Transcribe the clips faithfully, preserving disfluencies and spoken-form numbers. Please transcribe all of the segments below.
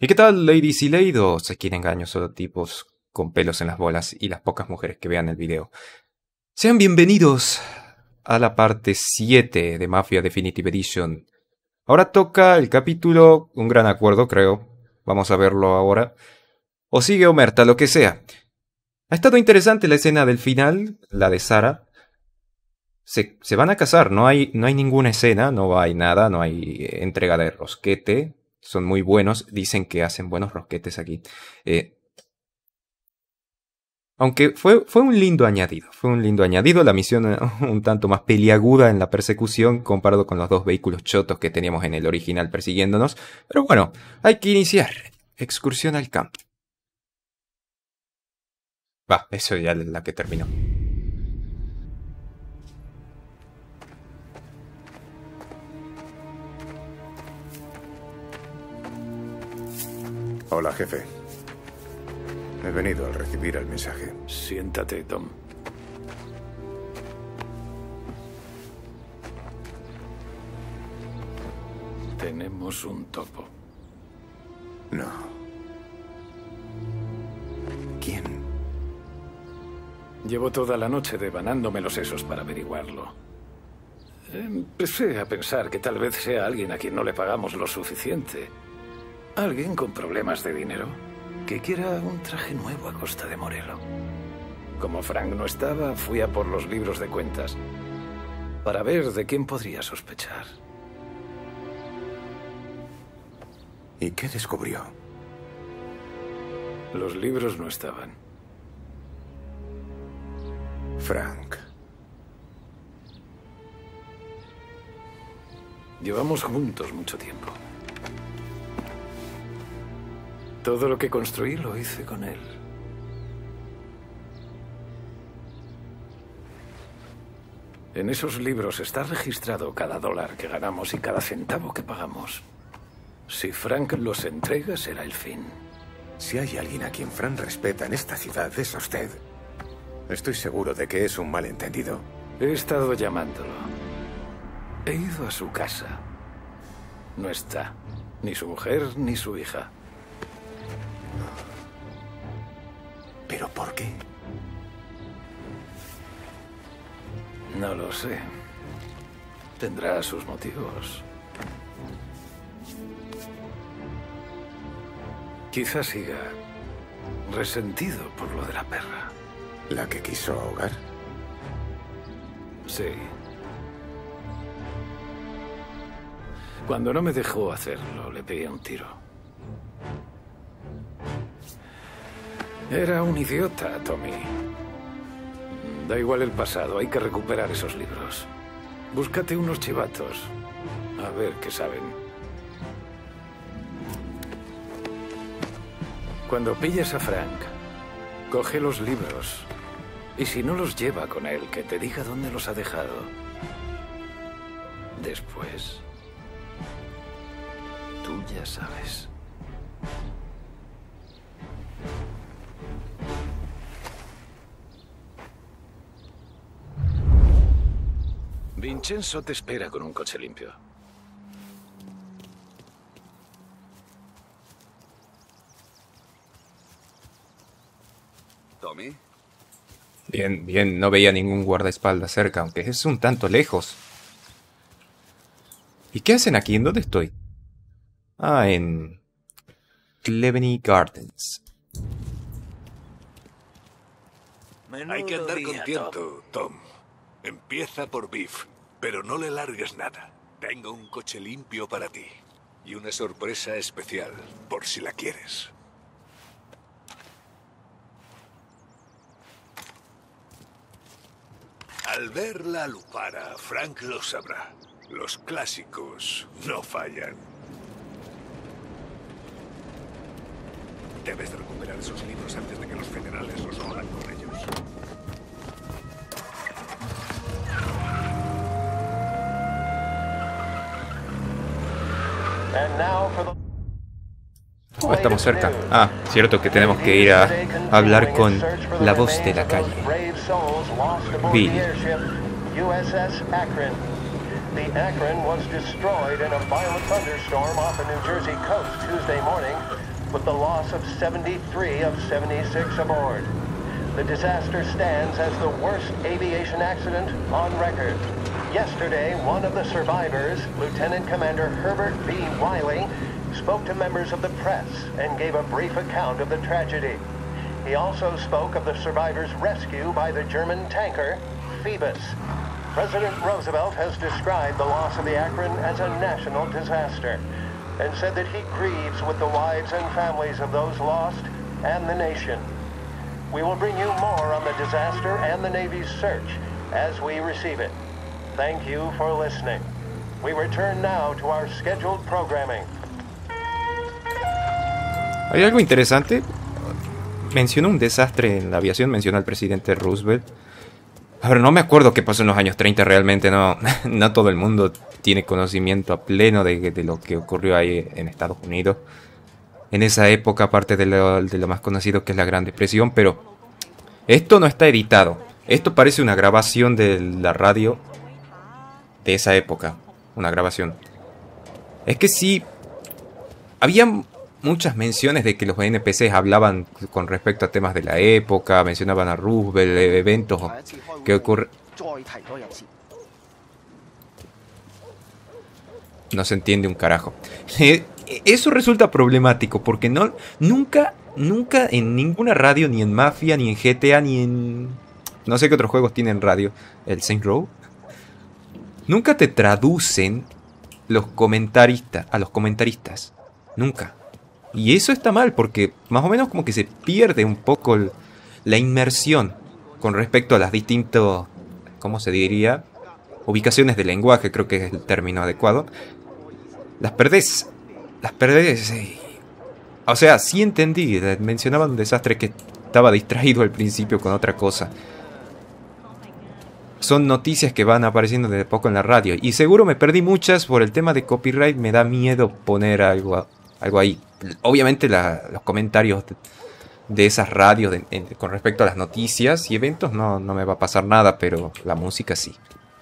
¿Y qué tal, ladies y leidos? Aquí en Engaño solo tipos con pelos en las bolas y las pocas mujeres que vean el video. Sean bienvenidos a la parte siete de Mafia Definitive Edition. Ahora toca el capítulo Un Gran Acuerdo, creo. Vamos a verlo ahora. O sigue Omerta, lo que sea. Ha estado interesante la escena del final, la de Sara. Se, se van a casar, no hay, no hay ninguna escena, no hay nada, no hay entrega de rosquete. Son muy buenos, dicen que hacen buenos rosquetes aquí. Eh, aunque fue, fue un lindo añadido, fue un lindo añadido. La misión un tanto más peliaguda en la persecución comparado con los dos vehículos chotos que teníamos en el original persiguiéndonos. Pero bueno, hay que iniciar. Excursión al campo. Va, eso ya es la que terminó. Hola, jefe. He venido al recibir el mensaje. Siéntate, Tom. Tenemos un topo. No. ¿Quién? Llevo toda la noche devanándome los sesos para averiguarlo. Empecé a pensar que tal vez sea alguien a quien no le pagamos lo suficiente. Alguien con problemas de dinero que quiera un traje nuevo a costa de Morello. Como Frank no estaba, fui a por los libros de cuentas para ver de quién podría sospechar. ¿Y qué descubrió? Los libros no estaban. Frank. Llevamos juntos mucho tiempo. Todo lo que construí lo hice con él. En esos libros está registrado cada dólar que ganamos y cada centavo que pagamos. Si Frank los entrega, será el fin. Si hay alguien a quien Frank respeta en esta ciudad, es a usted. Estoy seguro de que es un malentendido. He estado llamándolo. He ido a su casa. No está. Ni su mujer, ni su hija. ¿Pero por qué? No lo sé. Tendrá sus motivos. Quizás siga resentido por lo de la perra. ¿La que quiso ahogar? Sí. Cuando no me dejó hacerlo, le pegué un tiro. Era un idiota, Tommy. Da igual el pasado, hay que recuperar esos libros. Búscate unos chivatos. A ver qué saben. Cuando pilles a Frank, coge los libros. Y si no los lleva con él, que te diga dónde los ha dejado. Después, tú ya sabes. Vincenzo te espera con un coche limpio. ¿Tommy? Bien, bien, no veía ningún guardaespaldas cerca, aunque es un tanto lejos. ¿Y qué hacen aquí? ¿En dónde estoy? Ah, en Cleveny Gardens. Hay que andar con tiento, Tom. Empieza por Biff, pero no le largues nada. Tengo un coche limpio para ti. Y una sorpresa especial, por si la quieres. Al ver la lupara, Frank lo sabrá. Los clásicos no fallan. Debes de recuperar esos libros antes de que los federales los hagan con ellos. Oh, estamos cerca. Ah, cierto que tenemos que ir a hablar con la voz de la calle. Bill. The Akron was destroyed in a violent thunderstorm off the New Jersey coast Tuesday morning, with the loss of seventy-three of seventy-six aboard. The disaster stands as the worst aviation accident on record. Yesterday, one of the survivors, Lieutenant Commander Herbert B. Wiley, spoke to members of the press and gave a brief account of the tragedy. He also spoke of the survivors' rescue by the German tanker, Phoebus. President Roosevelt has described the loss of the Akron as a national disaster and said that he grieves with the wives and families of those lost and the nation. We will bring you more on the disaster and the Navy's search as we receive it. Thank you for listening. We return now to our scheduled programming. Hay algo interesante. Mencionó un desastre en la aviación, mencionó al presidente Roosevelt. Ahora, no me acuerdo qué pasó en los años treinta realmente, no, no todo el mundo tiene conocimiento a pleno de, de lo que ocurrió ahí en Estados Unidos. En esa época, aparte de lo, de lo más conocido que es la Gran Depresión, pero esto no está editado. Esto parece una grabación de la radio de esa época, una grabación. Es que sí, había muchas menciones de que los N P Cs hablaban con respecto a temas de la época, mencionaban a Roosevelt, eventos que ocurren. No se entiende un carajo. Eso resulta problemático porque no, nunca, nunca en ninguna radio, ni en Mafia, ni en G T A, ni en... no sé qué otros juegos tienen radio. El Saints Row. Nunca te traducen los comentaristas, a los comentaristas. Nunca. Y eso está mal porque más o menos como que se pierde un poco el, la inmersión con respecto a las distintas, ¿cómo se diría? Ubicaciones de lenguaje, creo que es el término adecuado. Las perdés. Las perdés. Eh. O sea, sí entendí. Mencionaban un desastre que estaba distraído al principio con otra cosa. Son noticias que van apareciendo de poco en la radio. Y seguro me perdí muchas por el tema de copyright. Me da miedo poner algo, algo ahí. Obviamente la, los comentarios de, de esas radios de, en, con respecto a las noticias y eventos no, no me va a pasar nada. Pero la música sí.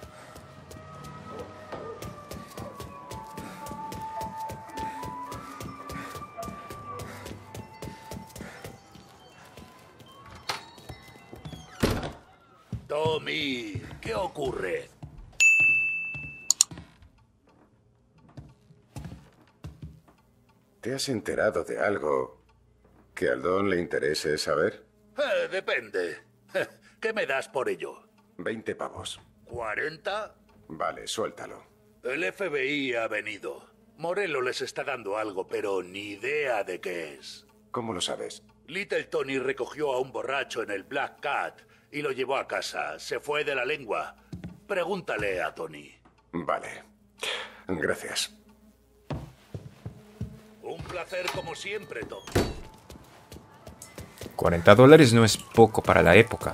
Tommy, ¿qué ocurre? ¿Te has enterado de algo que al Don le interese saber? Eh, depende. ¿Qué me das por ello? Veinte pavos. ¿Cuarenta? Vale, suéltalo. El F B I ha venido. Morello les está dando algo, pero ni idea de qué es. ¿Cómo lo sabes? Little Tony recogió a un borracho en el Black Cat y lo llevó a casa. Se fue de la lengua. Pregúntale a Tony. Vale. Gracias. Un placer como siempre, Tom. cuarenta dólares no es poco para la época.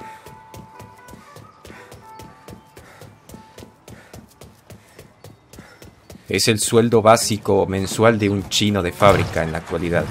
Es el sueldo básico mensual de un chino de fábrica en la actualidad.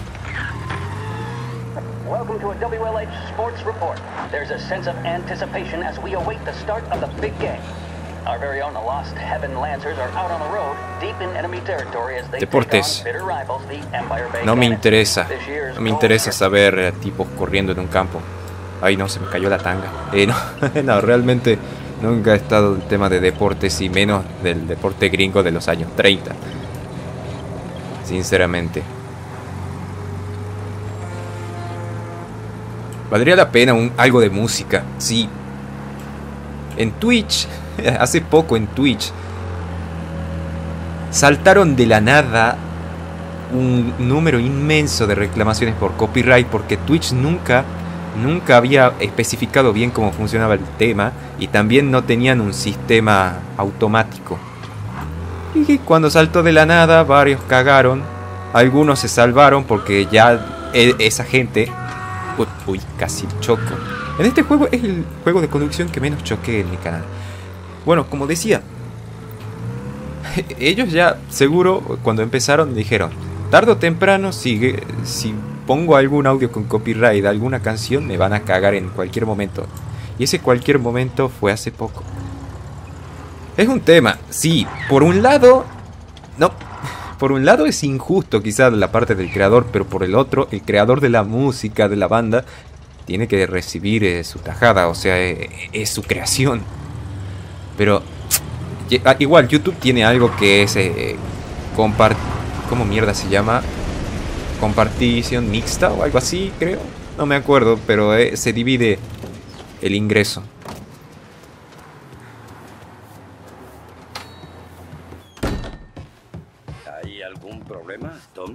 Welcome to a W L H Sports Report. There's a sense of anticipation as we await the start of the big game. Our very own Lost Heaven Lancers are out on the road, deep in enemy territory as they Deportes. take on bitter rivals, the Empire Bay No me Cannons. interesa. This year's No me goal interesa saber eh, tipos corriendo en un campo. Ay, no, se me cayó la tanga. Eh, no, no, realmente nunca he estado en el tema de deportes y menos del deporte gringo de los años treinta. Sinceramente. Valdría la pena un, algo de música, sí. En Twitch, hace poco en Twitch, saltaron de la nada un número inmenso de reclamaciones por copyright porque Twitch nunca, nunca había especificado bien cómo funcionaba el tema y también no tenían un sistema automático. Y cuando saltó de la nada, varios cagaron, algunos se salvaron porque ya esa gente... Uy, uy, casi choco. En este juego es el juego de conducción que menos choqué en mi canal. Bueno, como decía, ellos ya seguro cuando empezaron dijeron, tarde o temprano si, si pongo algún audio con copyright de alguna canción me van a cagar en cualquier momento. Y ese cualquier momento fue hace poco. Es un tema, sí, por un lado, no, por un lado es injusto quizás la parte del creador, pero por el otro, el creador de la música, de la banda, tiene que recibir eh, su tajada, o sea, eh, es su creación. Pero igual YouTube tiene algo que es eh, compart ¿cómo mierda se llama? Compartición mixta o algo así, creo. No me acuerdo, pero eh, se divide el ingreso. ¿Hay algún problema, Tom?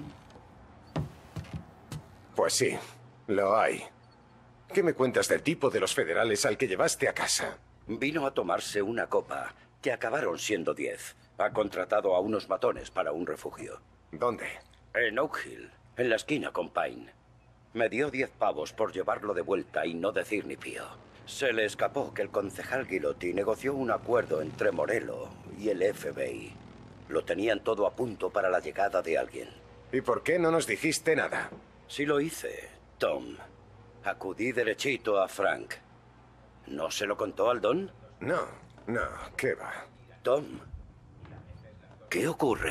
Pues sí, lo hay. ¿Qué me cuentas del tipo de los federales al que llevaste a casa? Vino a tomarse una copa, que acabaron siendo diez. Ha contratado a unos matones para un refugio. ¿Dónde? En Oak Hill, en la esquina con Pine. Me dio diez pavos por llevarlo de vuelta y no decir ni pío. Se le escapó que el concejal Guilotti negoció un acuerdo entre Morello y el F B I. Lo tenían todo a punto para la llegada de alguien. ¿Y por qué no nos dijiste nada? Sí lo hice, Tom. Acudí derechito a Frank. ¿No se lo contó al Don? No, no, ¿qué va? Tom, ¿qué ocurre?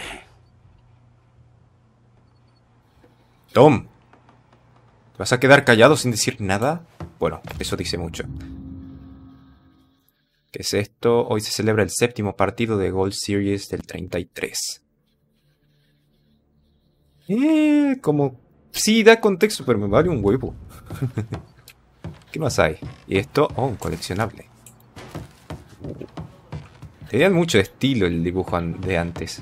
Tom, ¿te vas a quedar callado sin decir nada? Bueno, eso dice mucho. ¿Qué es esto? Hoy se celebra el séptimo partido de Gold Series del treinta y tres. Eh, como... Sí, da contexto, pero me vale un huevo. ¿Qué más hay? Y esto... Oh, un coleccionable. Tenían mucho estilo el dibujo de antes.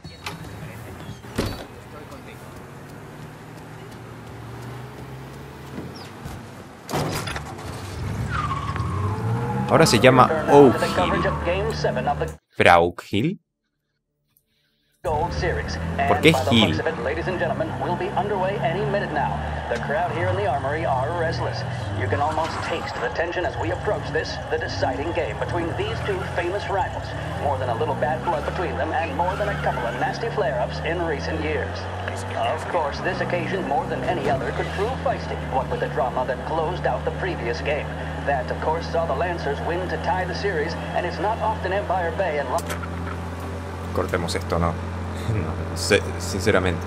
Ahora se llama Oak Hill. ¿Frau Hill? Gold Series. ¿Por qué And by the Hill? looks of it, ladies and gentlemen, we'll be underway any minute now. The crowd here in the Armory are restless. You can almost taste the tension as we approach this, the deciding game between these two famous rivals. More than a little bad blood between them, and more than a couple of nasty flare-ups in recent years. Of course, this occasion, more than any other, could prove feisty, what with the drama that closed out the previous game. That, of course, saw the Lancers win to tie the series, and it's not often Empire Bay and... Cortemos esto, ¿no? No, sinceramente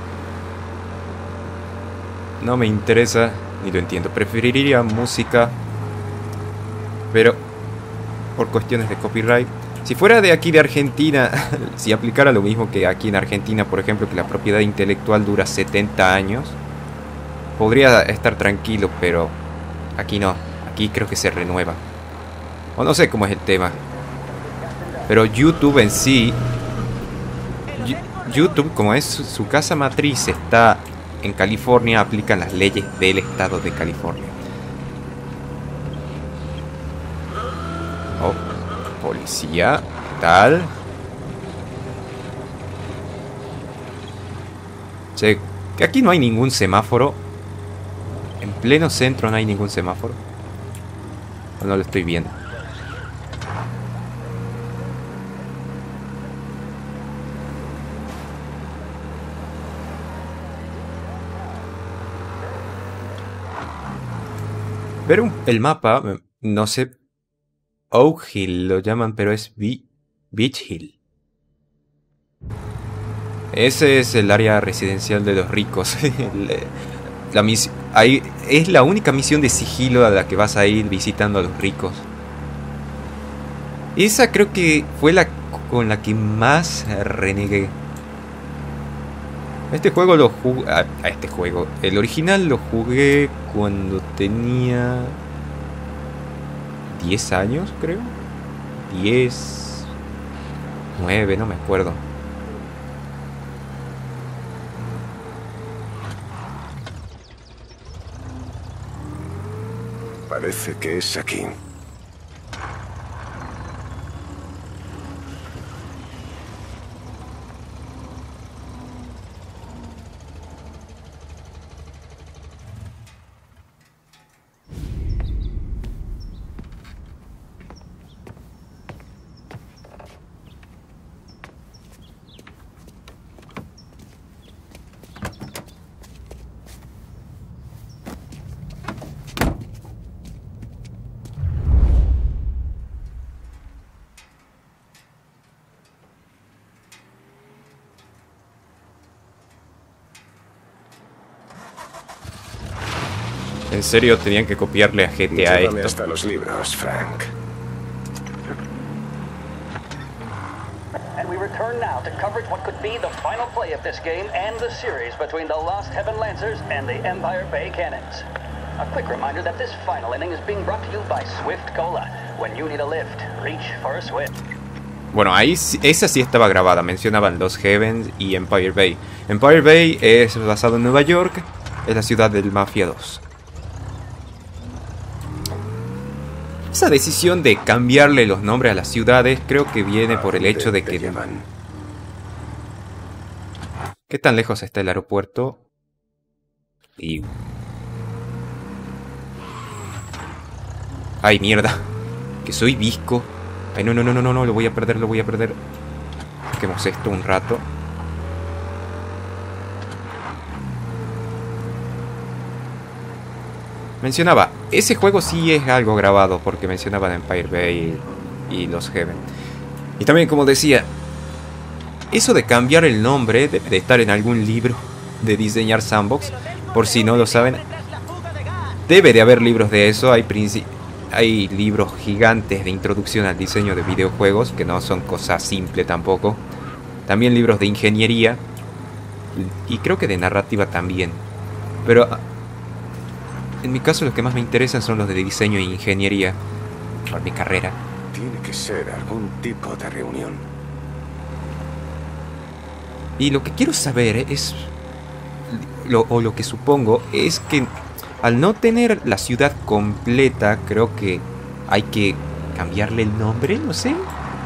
no me interesa ni lo entiendo. Preferiría música, pero por cuestiones de copyright. Si fuera de aquí de Argentina, si aplicara lo mismo que aquí en Argentina, por ejemplo, que la propiedad intelectual dura setenta años, podría estar tranquilo, pero aquí no. Aquí creo que se renueva. O no sé cómo es el tema. Pero YouTube en sí, YouTube, como es su casa matriz, está en California, aplican las leyes del estado de California. Oh, policía, ¿qué tal? Che, que aquí no hay ningún semáforo. En pleno centro no hay ningún semáforo. No lo estoy viendo. Ver un, el mapa, no sé, Oak Hill lo llaman, pero es Be Beach Hill. Ese es el área residencial de los ricos. la mis ahí, es la única misión de sigilo a la que vas a ir visitando a los ricos. Esa creo que fue la con la que más renegué. Este juego lo jugué... A este juego. El original lo jugué cuando tenía... diez años, creo. diez... nueve, no me acuerdo. Parece que es aquí. ¿En serio tenían que copiarle a G T A Llévame esto? hasta los libros, Frank. And we return now to coverage what could be the final play of this game and the series between the Lost Heaven Lancers and the Empire Bay Cannons. A quick reminder that this final inning is being brought to you by Swift Cola. When you need a lift, reach for a Swift. Bueno, ahí sí- esa sí estaba grabada. Mencionaban Lost Heaven y Empire Bay. Empire Bay es basado en Nueva York. Es la ciudad del Mafia dos. Esa decisión de cambiarle los nombres a las ciudades creo que viene por el hecho de Te que... llevan. ¿Qué tan lejos está el aeropuerto? Y... Ay, mierda. Que soy visco. Ay, no, no, no, no, no, no, lo voy a perder, lo voy a perder. Saquemos esto un rato. Mencionaba, ese juego sí es algo grabado, porque mencionaban Empire Bay y, y Lost Heaven. Y también, como decía, eso de cambiar el nombre debe de estar en algún libro de diseñar sandbox. Por si no lo saben, debe de haber libros de eso. Hay, princi- hay libros gigantes de introducción al diseño de videojuegos, que no son cosas simples tampoco. También libros de ingeniería. Y creo que de narrativa también. Pero en mi caso los que más me interesan son los de diseño e ingeniería. Por mi carrera. Tiene que ser algún tipo de reunión. Y lo que quiero saber es... Lo, o lo que supongo es que al no tener la ciudad completa, creo que hay que cambiarle el nombre, no sé.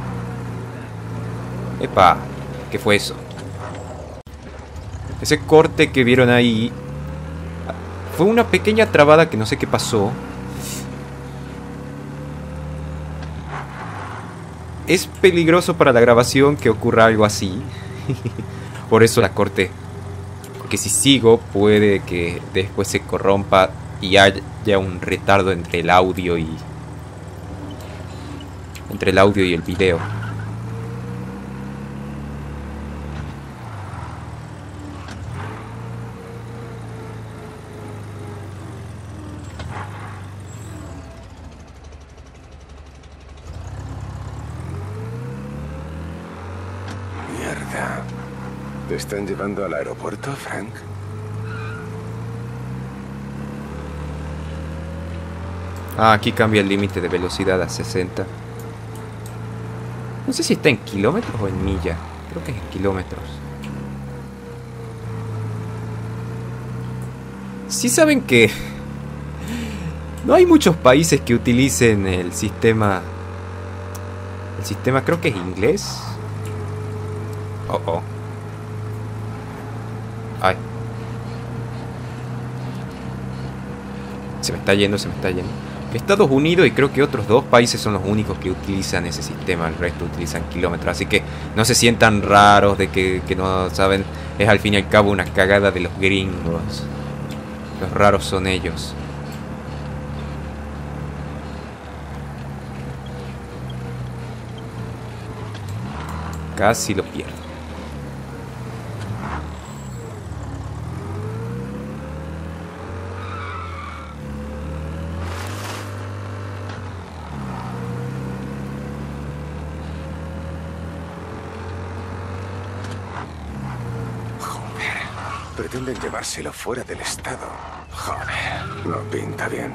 Epa, ¿qué fue eso? Ese corte que vieron ahí fue una pequeña trabada que no sé qué pasó. Es peligroso para la grabación que ocurra algo así. Por eso la corté. Porque si sigo puede que después se corrompa y haya un retardo entre el audio y... Entre el audio y el video. Mierda. ¿Te están llevando al aeropuerto, Frank? Ah, aquí cambia el límite de velocidad a sesenta. No sé si está en kilómetros o en millas. Creo que es en kilómetros. Sí saben que no hay muchos países que utilicen el sistema... El sistema creo que es inglés. Oh, oh. Ay. Se me está yendo, se me está yendo. Estados Unidos y creo que otros dos países son los únicos que utilizan ese sistema. El resto utilizan kilómetros. Así que no se sientan raros de que, que no saben. Es al fin y al cabo una cagada de los gringos. Los raros son ellos. Casi lo pierdo. Pretenden llevárselo fuera del estado. Joder, no pinta bien.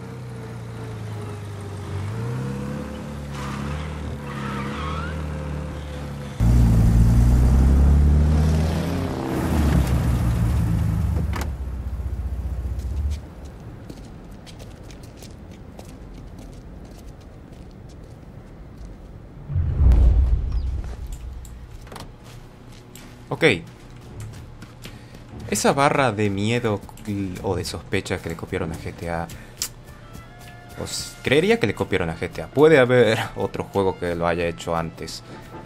Ok. Esa barra de miedo o de sospecha que le copiaron a G T A, pues creería que le copiaron a G T A. Puede haber otro juego que lo haya hecho antes.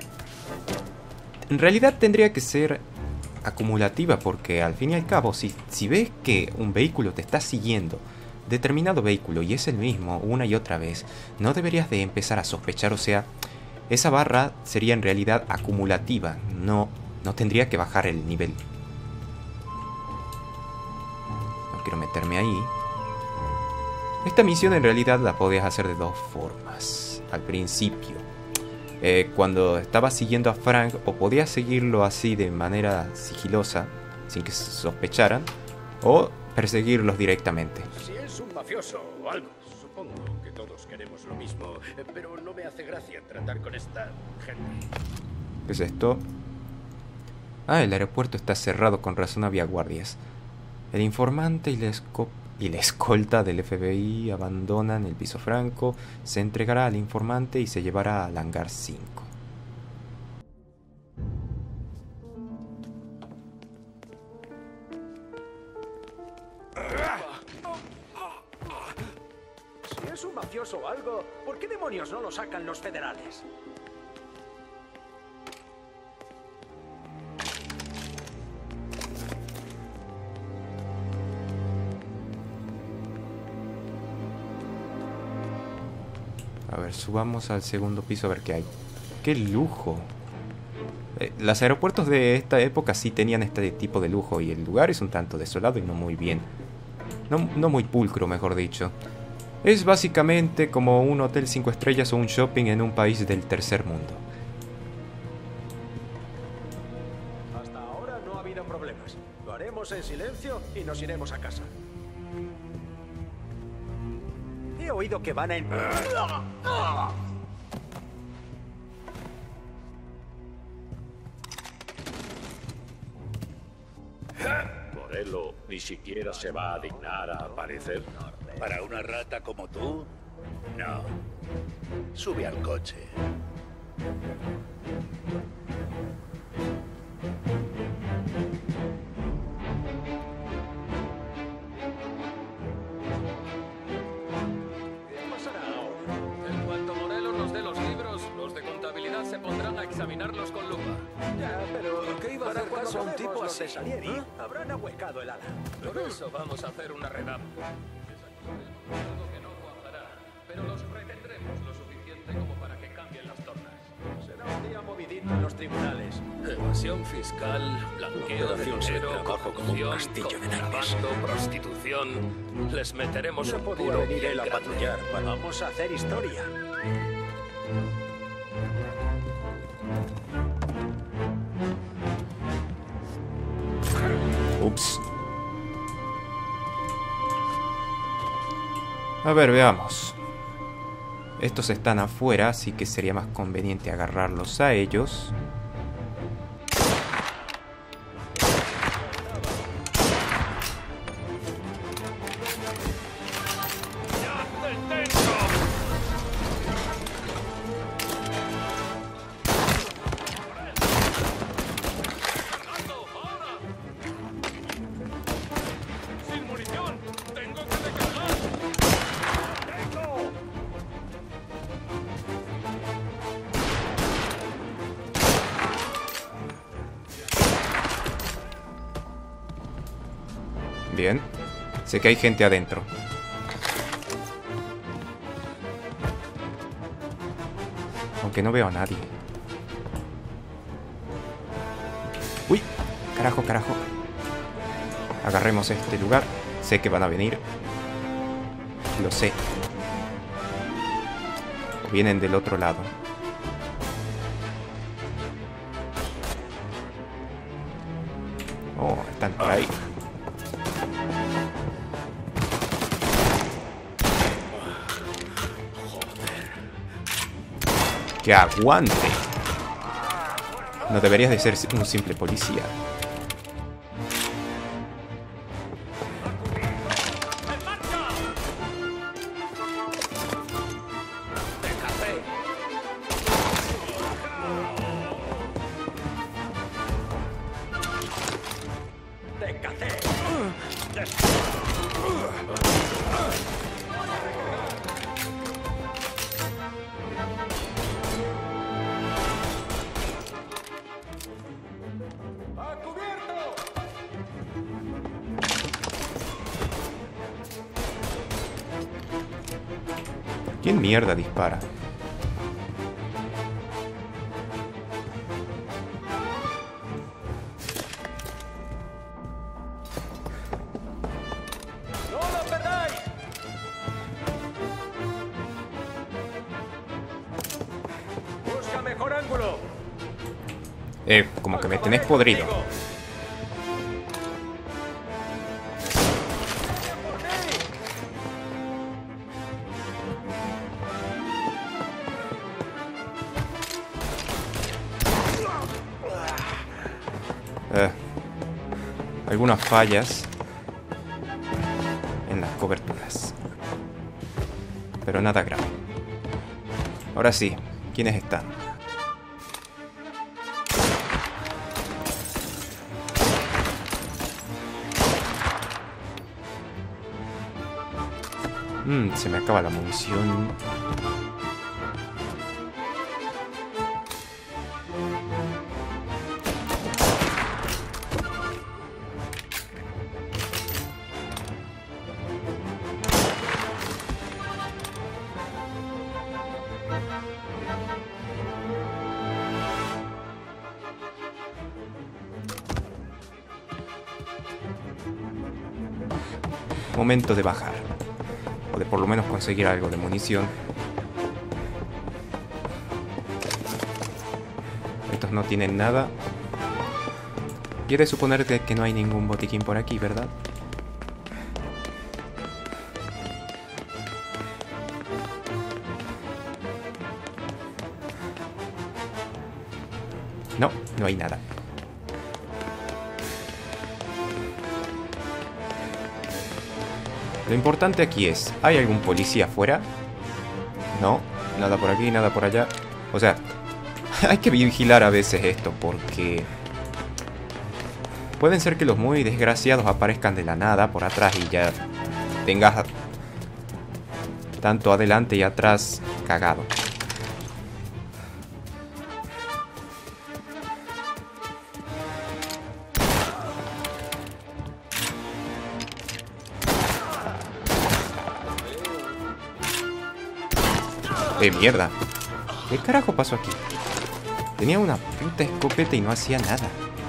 En realidad tendría que ser acumulativa, porque al fin y al cabo, si, si ves que un vehículo te está siguiendo, determinado vehículo, y es el mismo una y otra vez, no deberías de empezar a sospechar. O sea, esa barra sería en realidad acumulativa, no, no tendría que bajar el nivel. No quiero meterme ahí. Esta misión en realidad la podías hacer de dos formas. Al principio, eh, cuando estabas siguiendo a Frank, o podías seguirlo así de manera sigilosa, sin que sospecharan, o perseguirlos directamente. Si es un mafioso o algo, supongo que todos queremos lo mismo, pero no me hace gracia tratar con esta gente. ¿Qué es esto? Ah, el aeropuerto está cerrado, con razón había guardias. El informante y la, esco y la escolta del F B I abandonan el piso franco, se entregará al informante y se llevará al hangar cinco. Si es un mafioso o algo, ¿por qué demonios no lo sacan los federales? A ver, subamos al segundo piso a ver qué hay. ¡Qué lujo! Eh, los aeropuertos de esta época sí tenían este tipo de lujo, y el lugar es un tanto desolado y no muy bien. No, no muy pulcro, mejor dicho. Es básicamente como un hotel cinco estrellas o un shopping en un país del tercer mundo. Hasta ahora no ha habido problemas. Lo haremos en silencio y nos iremos a casa. He oído que van a... Morello ni siquiera se va a dignar a aparecer. ¿Para una rata como tú? No. Sube al coche. En cuanto Morello nos dé los libros, los de contabilidad se pondrán a examinarlos con lupa. Ya, pero ¿Qué iba a para hacer cuando caso a un acabemos tipo los de así? Salieri, ¿Eh? habrán ahuecado el ala. Por eso vamos a hacer una redada. Algo que no cuajará, pero los retendremos lo suficiente como para que cambien las tornas. Será un día movidito en los tribunales. Evasión fiscal, blanqueo de dinero, corrupción, contrabando, prostitución. Les meteremos No un podía puro venir bien él a grande. patrullar. Vamos a hacer historia. Ups. A ver, veamos. Estos están afuera, así que sería más conveniente agarrarlos a ellos. ¡Sin munición! ¡Tengo que recargar! Bien. Sé que hay gente adentro. Aunque no veo a nadie. ¡Uy! Carajo, carajo. Agarremos este lugar. Sé que van a venir. Lo sé. Vienen del otro lado. Oh, están por ahí. ¡Que aguante! No deberías de ser un simple policía. ¿Quién mierda dispara? Eh, como que me tenés podrido. Eh, algunas fallas en las coberturas, pero nada grave. Ahora sí, ¿quiénes están? Mm, se me acaba la munición. Momento de bajar. O de por lo menos conseguir algo de munición. Estos no tienen nada. Quiere suponer que, que no hay ningún botiquín por aquí, ¿verdad? No, no hay nada. Lo importante aquí es, ¿hay algún policía afuera? No, nada por aquí, nada por allá. O sea, hay que vigilar a veces esto porque pueden ser que los muy desgraciados aparezcan de la nada por atrás y ya tengas tanto adelante y atrás cagado. ¡Eh, mierda! ¿Qué carajo pasó aquí? Tenía una puta escopeta y no hacía nada.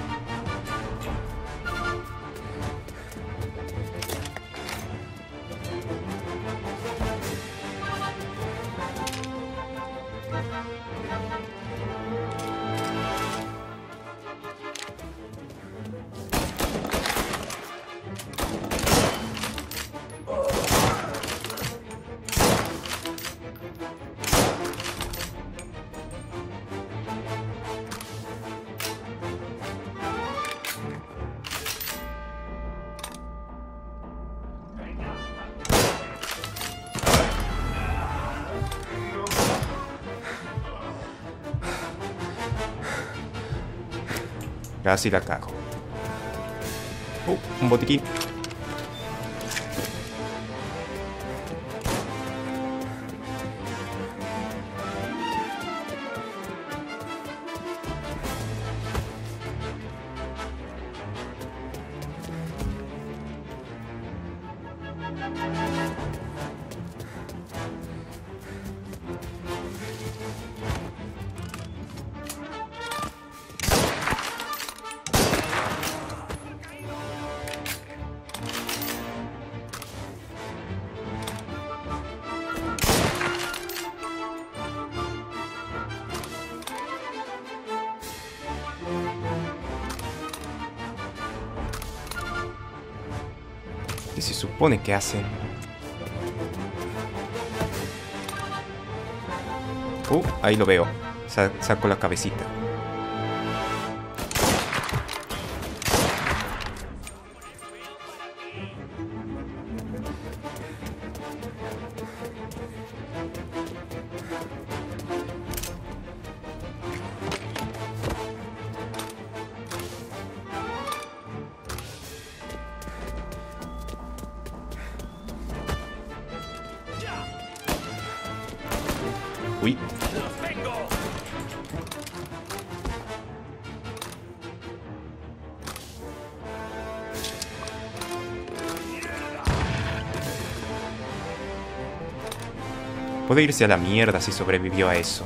Casi la cago. Uh, un botiquín. ¿Qué se supone que hacen? Uh, ahí lo veo. Sa- saco la cabecita. Uy. Puede irse a la mierda si sobrevivió a eso.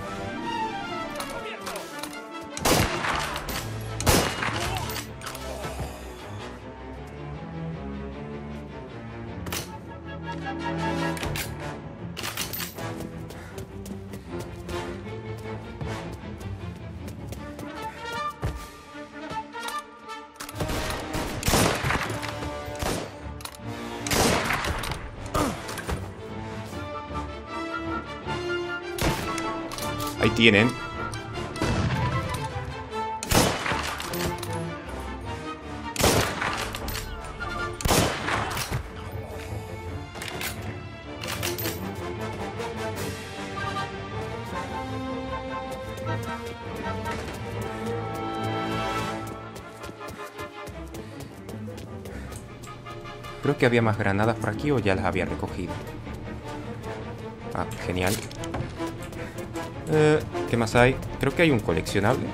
Ahí tienen. Creo que había más granadas por aquí o ya las había recogido. Ah, genial. Eh, ¿Qué más hay? Creo que hay un coleccionable.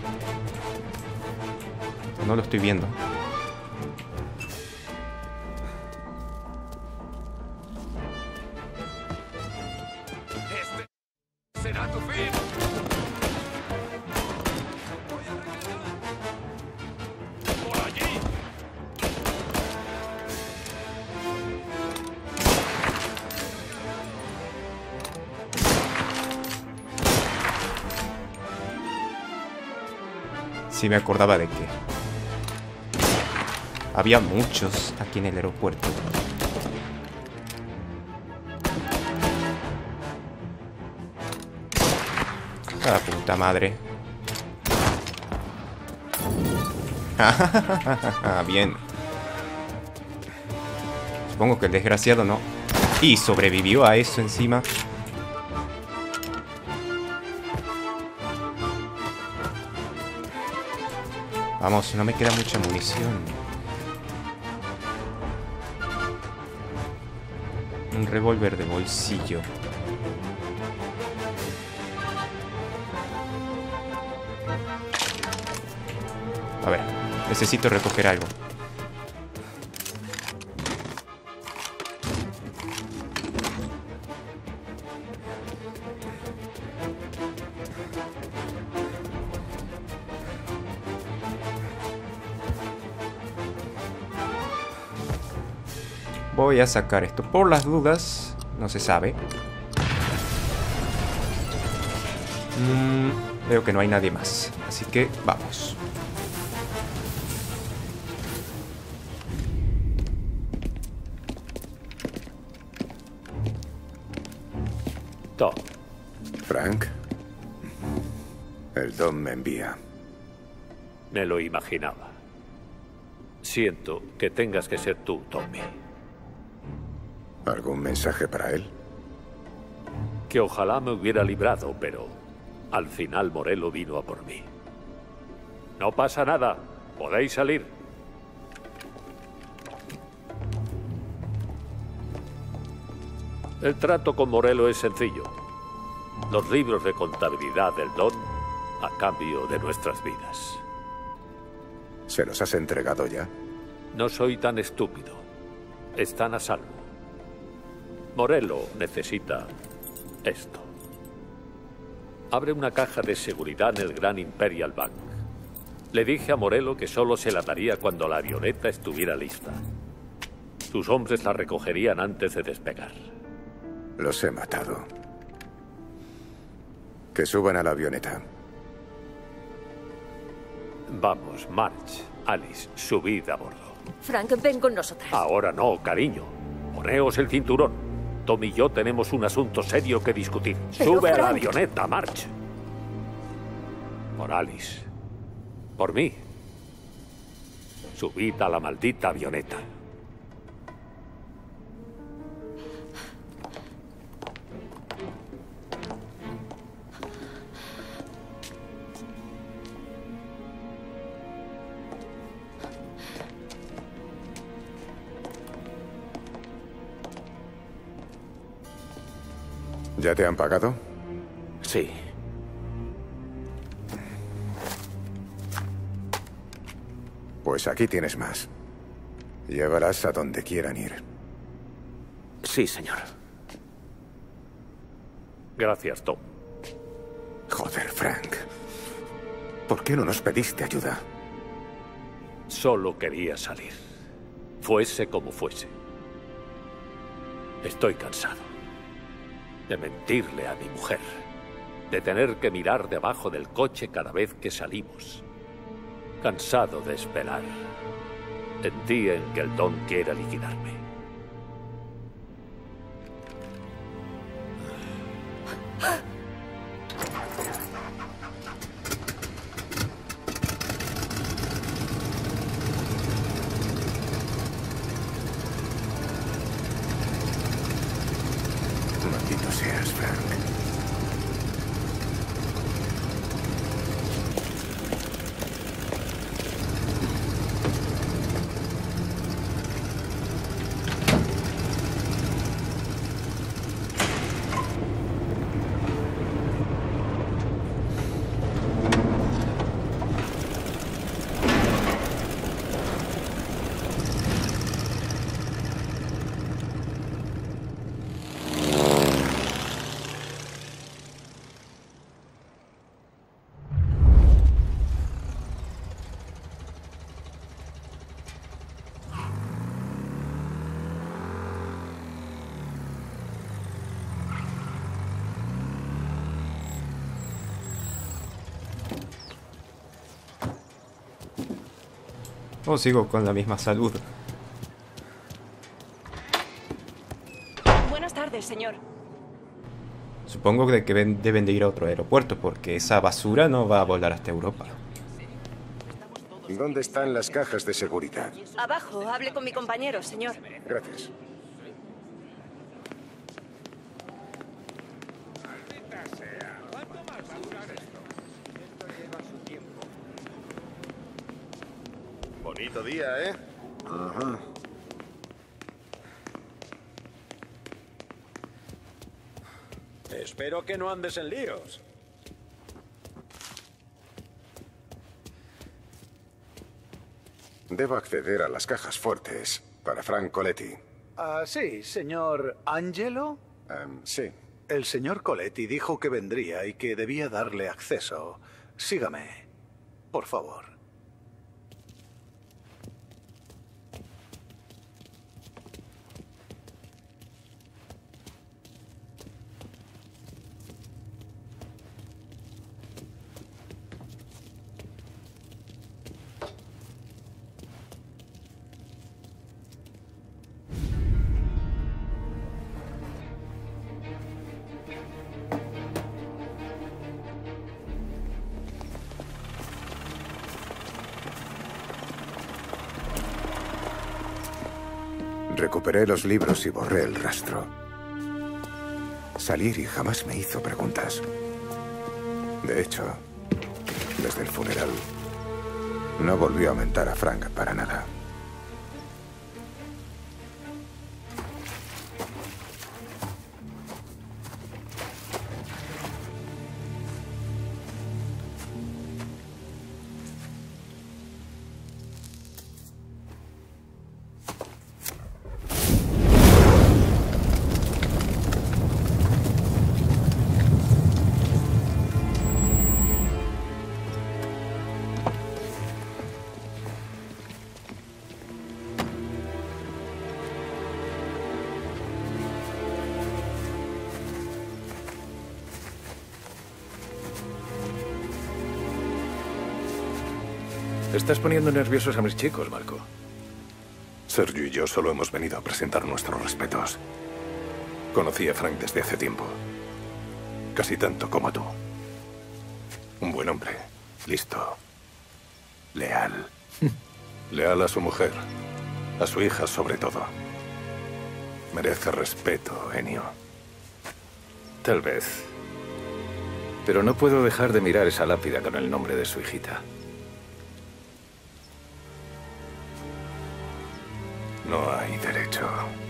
No lo estoy viendo. Este será tu fin. Por allí. Sí me acordaba de que había muchos aquí en el aeropuerto. ¡Ah, puta madre! Bien. Supongo que el desgraciado no. Y sobrevivió a eso encima. Vamos, no me queda mucha munición. Un revólver de bolsillo. A ver, necesito recoger algo. Voy a sacar esto por las dudas. No se sabe. Mm, veo que no hay nadie más. Así que vamos. Tom. Frank. El Dom me envía. Me lo imaginaba. Siento que tengas que ser tú, Tommy. ¿Algún mensaje para él? Que ojalá me hubiera librado, pero al final Morello vino a por mí. No pasa nada. Podéis salir. El trato con Morello es sencillo. Los libros de contabilidad del Don a cambio de nuestras vidas. ¿Se los has entregado ya? No soy tan estúpido. Están a salvo. Morello necesita esto. Abre una caja de seguridad en el Gran Imperial Bank. Le dije a Morello que solo se la daría cuando la avioneta estuviera lista. Sus hombres la recogerían antes de despegar. Los he matado. Que suban a la avioneta. Vamos, Marge, Alice, subid a bordo. Frank, ven con nosotras. Ahora no, cariño. Poneos el cinturón. Tom y yo tenemos un asunto serio que discutir. Pero, Sube Frank... a la avioneta, Marge. Por Alice. Por mí. Subid a la maldita avioneta. ¿Ya te han pagado? Sí. Pues aquí tienes más. Llévalas a donde quieran ir. Sí, señor. Gracias, Tom. Joder, Frank. ¿Por qué no nos pediste ayuda? Solo quería salir. Fuese como fuese. Estoy cansado. De mentirle a mi mujer. De tener que mirar debajo del coche cada vez que salimos. Cansado de esperar. El día en que el Don quiera liquidarme. O sigo con la misma salud. Buenas tardes, señor. Supongo que deben de ir a otro aeropuerto porque esa basura no va a volar hasta Europa. ¿Dónde están las cajas de seguridad? Abajo, hable con mi compañero, señor. Gracias. Bonito día, ¿eh? Ajá. Espero que no andes en líos. Debo acceder a las cajas fuertes para Frank Coletti. Ah, sí, señor Angelo. Um, sí. El señor Coletti dijo que vendría y que debía darle acceso. Sígame, por favor. Recuperé los libros y borré el rastro. Salieri jamás me hizo preguntas. De hecho, desde el funeral, no volvió a mentar a Frank para nada. Estás poniendo nerviosos a mis chicos, Marco. Sergio y yo solo hemos venido a presentar nuestros respetos. Conocí a Frank desde hace tiempo. Casi tanto como tú. Un buen hombre. Listo. Leal. Leal a su mujer. A su hija sobre todo. Merece respeto, Ennio. Tal vez. Pero no puedo dejar de mirar esa lápida con el nombre de su hijita. No hay derecho.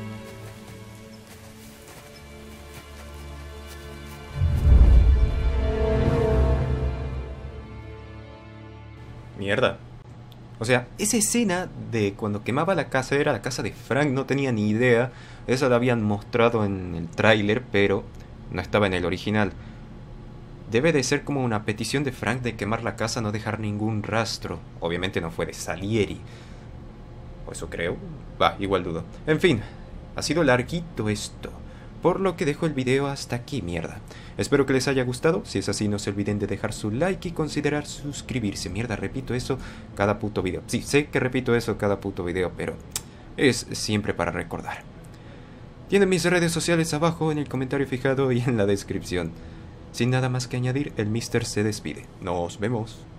Mierda. O sea, esa escena de cuando quemaba la casa era la casa de Frank, no tenía ni idea. Eso la habían mostrado en el tráiler, pero no estaba en el original. Debe de ser como una petición de Frank de quemar la casa, no dejar ningún rastro. Obviamente no fue de Salieri. O eso creo. Va, igual dudo. En fin, ha sido larguito esto. Por lo que dejo el video hasta aquí, mierda. Espero que les haya gustado. Si es así, no se olviden de dejar su like y considerar suscribirse. Mierda, repito eso cada puto video. Sí, sé que repito eso cada puto video, pero es siempre para recordar. Tienen mis redes sociales abajo en el comentario fijado y en la descripción. Sin nada más que añadir, el Mister se despide. Nos vemos.